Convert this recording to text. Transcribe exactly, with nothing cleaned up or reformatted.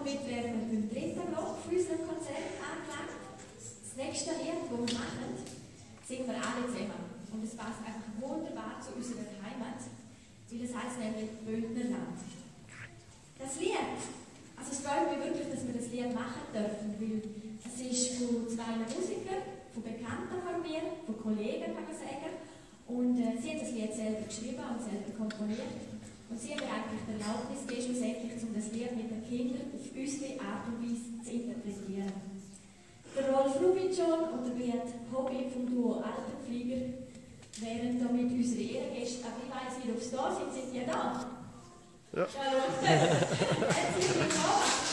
somit werden wir beim dritten Block für unser Konzert angelangt. Das nächste Lied, das wir machen, singen wir alle zusammen. Und es passt einfach wunderbar zu unserer Heimat, weil es heisst nämlich Bündnerland. Das Lied, also es freut mich wirklich, dass wir das Lied machen dürfen, weil es ist von zwei Musikern, von Bekannten von mir, von Kollegen kann man sagen. Und äh, sie hat das Lied selber geschrieben und selber komponiert. Und sie haben mir eigentlich die Erlaubnis gegeben, schlussendlich, um das Lied mit den Kindern auf unsere Art und Weise zu interpretieren. Der Rolf Rubinson und der Beat Hobby vom Duo Alpenflieger wären da mit unseren Ehrengäste, aber ich weiss, wie aufs da sind, sind die da? Ja. Herzlich willkommen!